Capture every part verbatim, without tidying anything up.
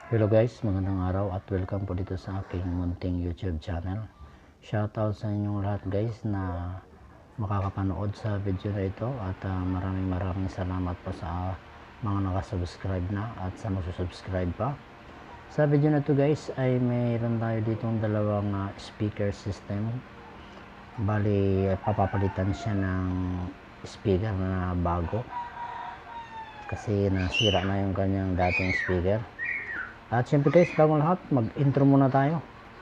Hello guys, magandang araw at welcome po dito sa aking munting YouTube channel. Shoutout sa inyong lahat guys na makakapanood sa video na ito at uh, maraming maraming salamat po sa uh, mga nakasubscribe na at sa magsusubscribe pa. Sa video na ito guys ay mayroon tayo ditong dalawang uh, speaker system. Bali papapalitan siya ng speaker na bago kasi nasira na yung kanyang dating speaker. At syempre guys, bagong lahat, mag-intro muna tayo.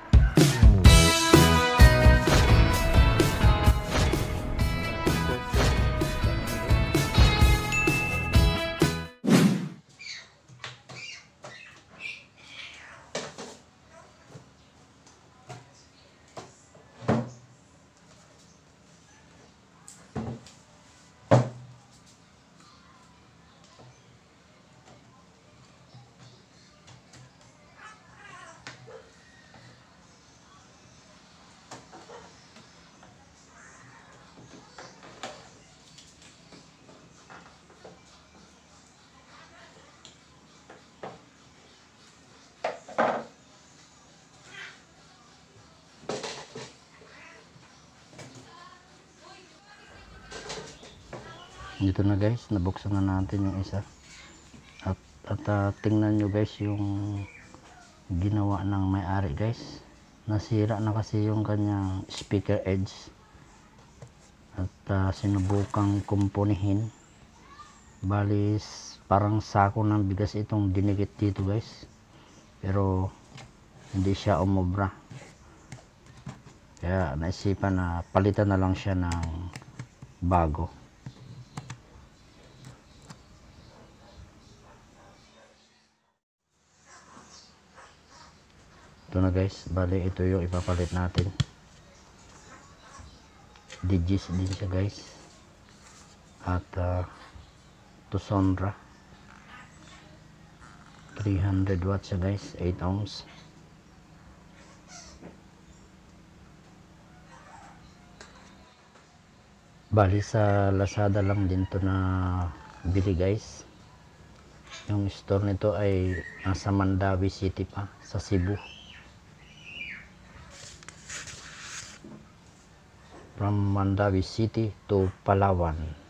Dito na guys, nabuksan na natin yung isa at, at uh, tingnan nyo guys yung ginawa ng may-ari guys. Nasira na kasi yung kanyang speaker edge at uh, sinubukang kumpunihin. Balis parang sako ng bigas itong dinikit dito guys, pero hindi siya umobra, kaya naisipan na palitan na lang siya ng bago. Ito na guys, bali ito yung ipapalit natin. Digis din siya guys. At uh, to Sonra three hundred watts siya guys, eight ohms. Bali sa Lazada lang din to na bili guys. Yung store nito ay nasa Mandawi City pa, sa Cebu. From Mandawi City to Palawan.